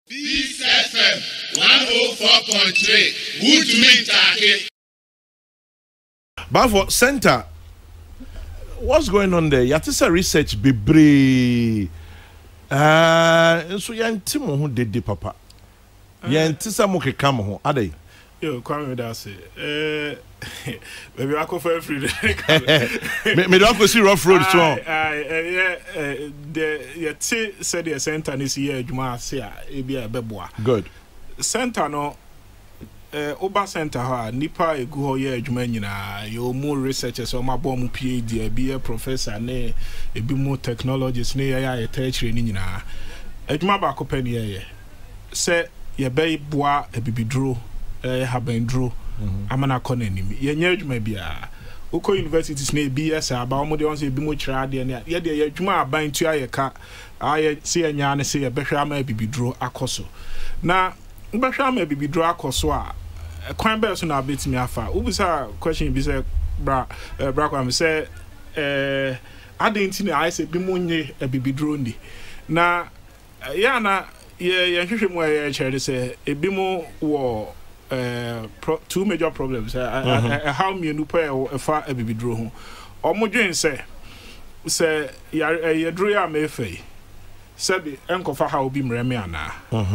Peace FM 104.3. Good to meet Taki. Bafo Center, what's going on there? Yatisa research bebre. So yantimo ho dede papa. Yantisa mo keka mo ho ade. Yo, come with us. Maybe I go for free. Me don't go see rough road so. The said the center is here Juma say e be a beboa. Good. Center no Oba center ha nipa egu ho ye adwuma nyina yo more researchers o ma bom PhD e be a professor ne e bi more technologists ne ya tertiary ni nyina. Adwuma ba ko pani ye. Se ye be boa e bibidro habendro amana kona nim ye nya adwuma bia uko universities na BS aba omo de won say bi mo kira de ne ye de ye adwuma aban tu ayeka aye se nya ne se ye behwa ama bibidro akoso na behwa ama bibidro akoso a kwan be so na betimi afa ubisa question bi say bra kwa me say adenti na I say bi mo nye bibidro ndi na ya na ye hwehwe mu ye chere say ebi mo wo two major problems how me no pay fa bibidro ho omodwen say ya dro ya mefe sabi enkofa ha obi mreme ana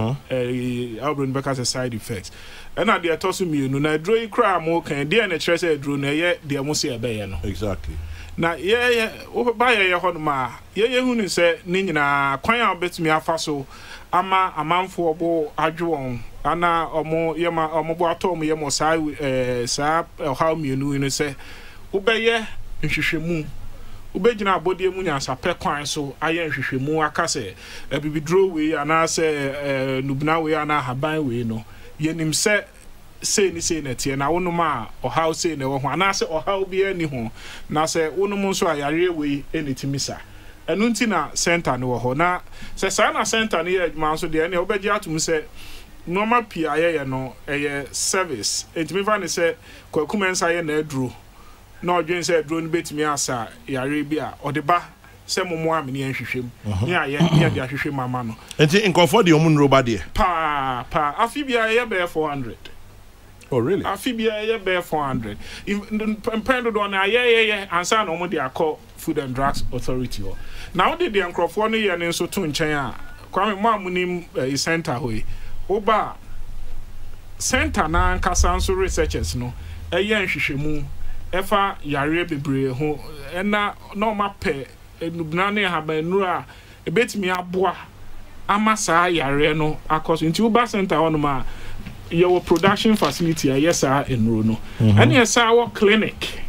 albron because side effects and na dey toss me no na dro ikra mo kan dey na chere say dro na ye dey mo say ebe ye no Exactly. na ye wo ba ye ho no ma ye hunu say ni nyina kwan a betumi afa so ama amanfo obo adwon ana omo yema omo bo atom yema sa how mienu ni say ubeye nhwehwemu ubegyina abodie mu nyansa pe kwan so aye nhwehwemu aka say bibidro we ana say nubna we ana haban we no yenim say ni say na tie na wonum a how say na wo ho ana say how bi ani ho na say wonum so ayare we enitimisa enu nti na center no ho na say sa na center ne adwuma so de ne obegye atum say normal PIA ye no service entimi fa ne say kwakumensa ye na aduro na odwen say aduro no betimi asa yare bi a odeba say momo amene ahwehwem ne aye ne de ahwehwem mama no enti nkofo de omun roba de pa afibia ye be 400. Oh really? Afibia ye be 400 impendo do na ye ansa na omo de akọ Food and Drugs Authority o now de nkrofo no ye ne nso to nchen a kwame mo amunim center hoyi oba center na nkasa nso researchers no eye nhwehwemu efa yare bebre ho na ma pe enubna ne habanuru a ebetimi aboa amasa yare no akoso nti oba center hono ma your production facility yes enro no and yes our clinic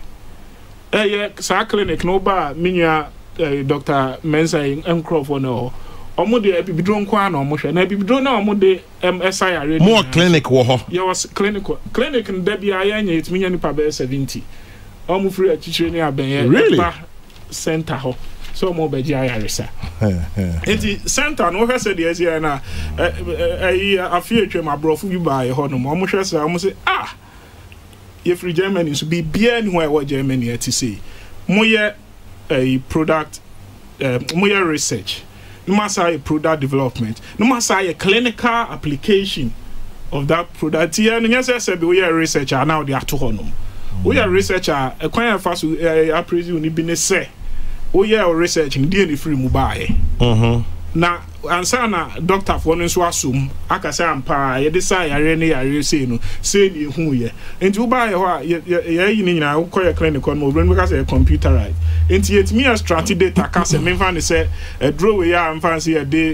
sa clinic no ba minya Dr. Mensa Encroft no omo de bibidro nkwa na omo hwe na bibidro na omo de MSI are more clinic wo ho yeah was clinic nda bia ya nya etimi nya nipa be 70 omo free achichire ni aben ya center ho so omo beji ayaresa enti center no hwe se de ezi na afie twem abrofu bi ba ye ho no omo hwe se omo se ye free Germany so be bia ni ho Germany ati say moye a product moye research no matter a product development no matter a clinical application of that product here no yes say we are researcher now they are to honum we are researcher e kwan fa so appraise ni bi ne say we are research ndi any free mu bae na ansa na doctor for no so asum aka say ampa ye de say yare ne yare say no say ni hu ye enti wo bae ho a ye yi ni nyina wo koye clinic no obren because say computerized enti yet me extract data ka say me fan say draw we ya amfa say ye de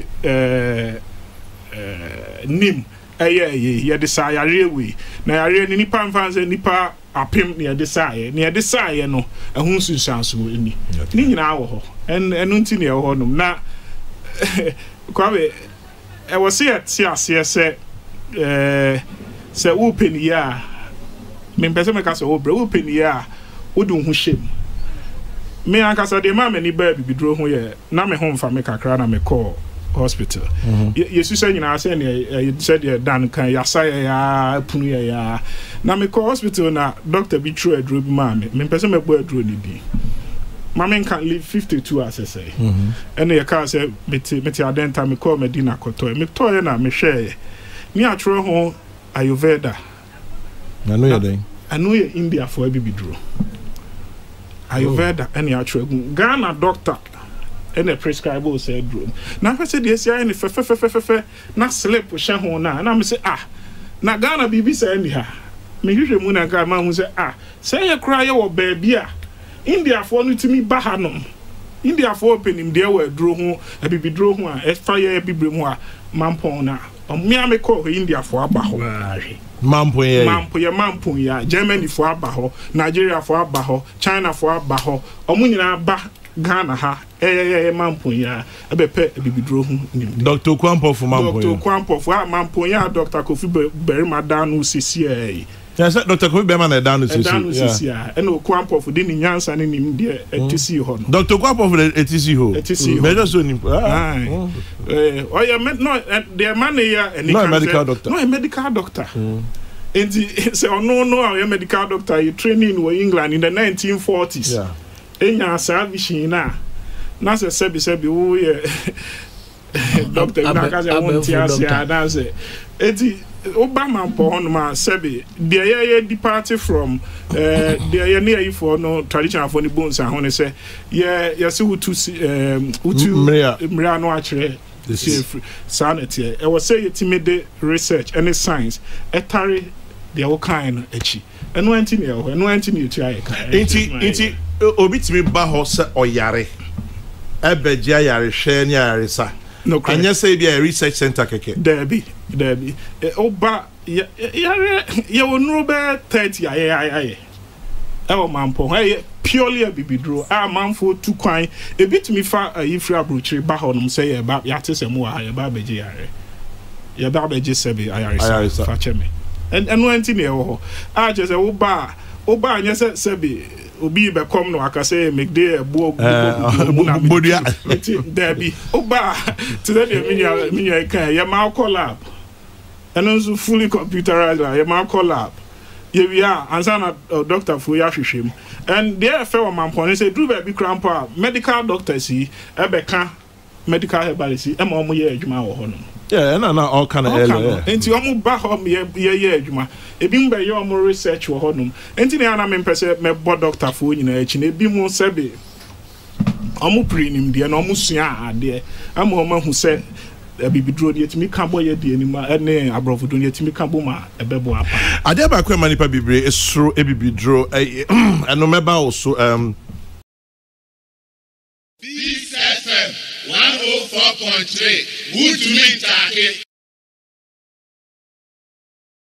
nim ye de say yare we na yare ni nipa amfa say nipa apem ne de say no ehun sunsanso ni nyina wo ho enu nti ne ho no na kwabe was say say open ya me pese me ka so open ya wodun hu shem me ankasa de ma mani ba bibidro ho ye na me ho mfa me kakra na me call hospital yesu say nyina say ne said dan kan ya say ya punu ya na me call hospital na doctor bi true adro bi ma me pese me gbo adro ni bi Mamen can live 52 as I say. And the car said, Meti Adenta, me call Medina Koto, me toy na me share. Me a true home, Ayurveda. I know you're doing. I know you're India for a baby draw. Ayurveda, and you're true. Ghana doctor, and a prescriber said, room. Now I said, yes, I any fe, not sleep with Shahona, and I'm say, na Ghana BB say anyhow. Me usually when I got man say, say you cry your baby. India for no to me bahanom. India for open him there were draw home, a baby draw home, a fire baby more, mampona. Me call India for abaho. Mampo ya Germany for abaho, Nigeria for abaho, China for abaho, omunina ba Ghana ha mampo ya abepe baby draw home. Dr. Kwampo for mampo. Dr. Kwampo for mampo ya Dr. Kofi Berima Danu CCA. Yes, Dr. Kofi Berima Danu CCA. And Kwampo for dini nyansa ni nimde etisi ho. Dr. Kwampo for etisi ho. Etisi ho. Measure so ni. Oh yeah, no the man here and no medical doctor. No a medical doctor. And say no a medical doctor you training in England in the 1940s. Yeah. Enya service na se sebi wo ye doctor na ka se won ti asia na se eti Obama po hono ma sebi de ye depart from de ye near for no traditional for the bones and hono say ye se utu mria no akere sanity e was say timide research and science etare de all kind echi eno anti ne tu aye kan enti obi timi ba ho se oyare ebeji ayare hwe ni ayare sa no anya say bi a research center keke Debbie oba ya wonro be 30 aye e mampo purely a bibidro a manfo tu kwan e bitimi fa ifri abrochiri ba honom say ye ba ya tese mu ha ye ba beji yare ye ba beji sebi ayare sa fa cheme and no anti ne wo a je say oba anya sebi obi be come no aka say make dey bodia Debbie oba to that minya kan ya ma collab and also fully computerized ya ma collab ye we are answer na doctor for ya hwehwem and there fair man pon say do be crampa medical doctors yi e be ka medical herbalist e ma omo ye adwuma wo hono. Yeah, na all kind of area. Enti omo ba hom ye adwuma. Ebi mbe ye omo research wo honum. Enti na na me pese me bo doctor fo nyina achi na ebi mu sebe omo prenim de na omo sua ade. Ama omo hu se bibidro de etimi ka bo ye de anima ene abrofo do de etimi ka bo ma ebebo apa. Ade ba kwa manipa bibre esro ebibidro eno meba also Peace FM 104.3 Wood to me